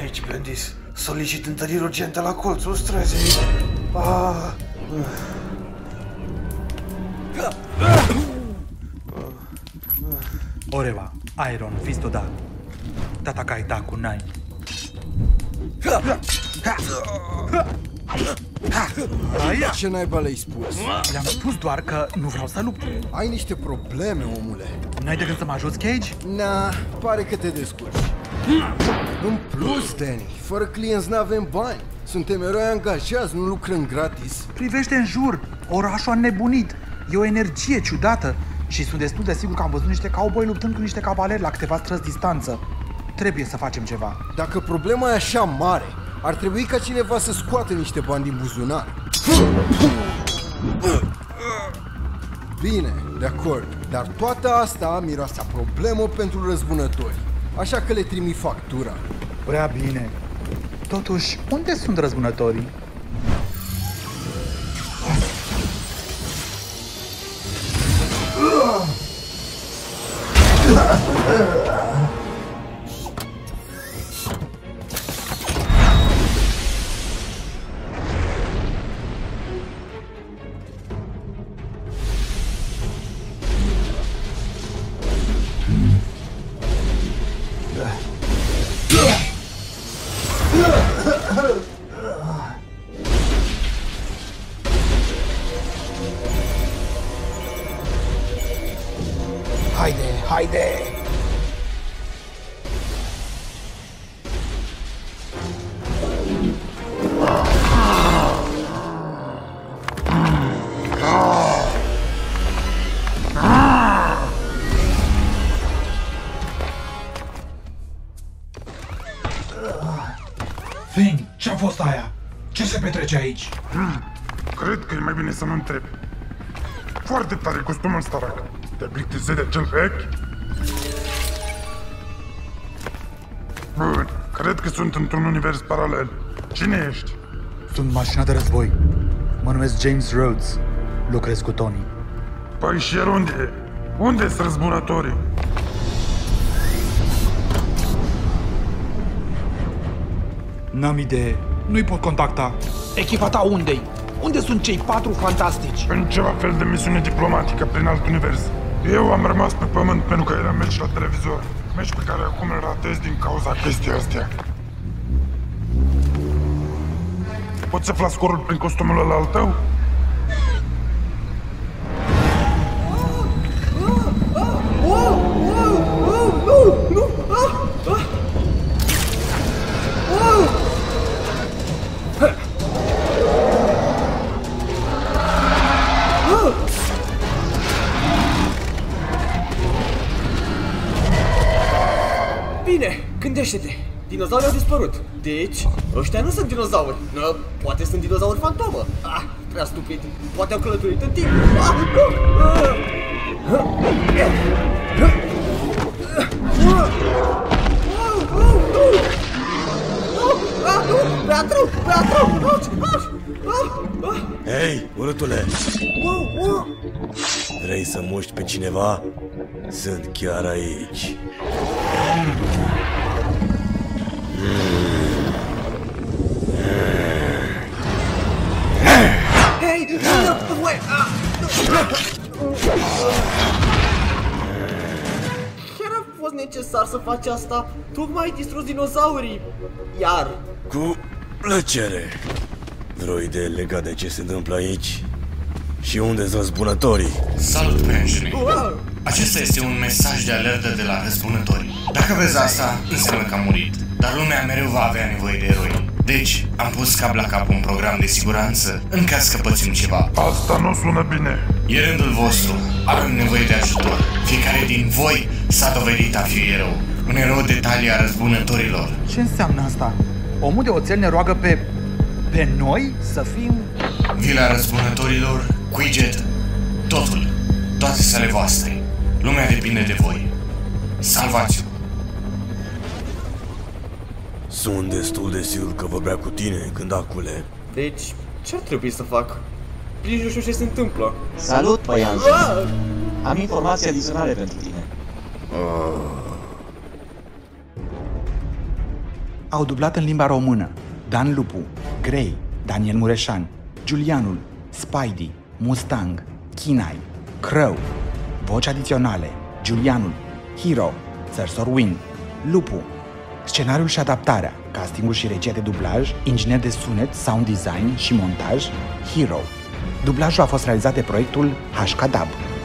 aici, Bendis. Solicit întăriri urgente la colțul străzii. Oreva, Iron, Fisto da. Tatakai da kunai. Ce naiba le-ai spus? Le-am spus doar că nu vreau să lupt. Ai niște probleme, omule. N-ai de gând să mă ajuți, Cage? Na, pare că te descurci. În plus, Danny, fără clienți n-avem bani. Suntem eroi angajați, nu lucrăm gratis. Privește în jur, orașul a nebunit. E o energie ciudată și sunt destul de sigur că am văzut niște cowboy luptând cu niște cavaleri la câteva străzi distanță. Trebuie să facem ceva. Dacă problema e așa mare, ar trebui ca cineva să scoată niște bani din buzunar. Bine, de acord, dar toată asta miroase a problemă pentru răzbunători. Așa că le trimit factura. Prea bine. Totuși, unde sunt răzbunătorii? Haide! Finn, ce-a fost aia? Ce se petrece aici? Cred că e mai bine să nu întrebi. Foarte tare costumul Starak. Te-ai plictisit de cel vechi? Bun, cred că sunt într-un univers paralel. Cine ești? Sunt mașina de război. Mă numesc James Rhodes. Lucrez cu Tony. Păi și el unde e? Unde sunt răzbunătorii? N-am idee. Nu-i pot contacta. Echipa ta unde-i? Unde sunt cei 4 fantastici? În ceva fel de misiune diplomatică prin alt univers. Eu am rămas pe pământ pentru că era meci la televizor. Meci pe care acum îl ratez din cauza chestii astea. Poți afla scorul prin costumul ăla al tău? Bine, gândește-te. Dinozaurii au dispărut. Deci, ăștia nu sunt dinozauri. Poate sunt dinozauri fantomă. Prea stupid. Poate au călătorit în timp. Beatru! Hei, urâtule! Vrei să muști pe cineva? Sunt chiar aici. Hei! Chiar a fost necesar să faci asta? Tocmai ai distrus dinozaurii. Iar. Cu plăcere. Vreo idee legată de ce se întâmplă aici? Și unde-s răzbunătorii? Salut, prieteni! Acesta este un mesaj de alertă de la răzbunători. Dacă vezi asta, înseamnă că am murit. Dar lumea mereu va avea nevoie de eroi. Deci, am pus cap la cap un program de siguranță în caz că pățim ceva. Asta nu sună bine. E rândul vostru. Avem nevoie de ajutor. Fiecare din voi s-a dovedit a fi erou. Un erou de talia răzbunătorilor. Ce înseamnă asta? Omul de oțel ne roagă pe noi să fim... Vila răzbunătorilor, Quidget, totul, toate sale voastre. Lumea depinde de voi. Salvați-o! Sunt destul de sigur că vorbea cu tine, gândacule. Deci, ce ar trebui să fac? Nici nu știu ce se întâmplă. Salut, băianzu! Am informații adiționale pentru tine. au dublat în limba română Dan Lupu, Grey, Daniel Mureșan, Giulianul, Spidey, Mustang, Chinai, Crow. Voci adiționale: Giulianul, Hero, Sir Win, Lupu. Scenariul și adaptarea, castingul și regia de dublaj, inginer de sunet, sound design și montaj, Hero. Dublajul a fost realizat de proiectul HKDub.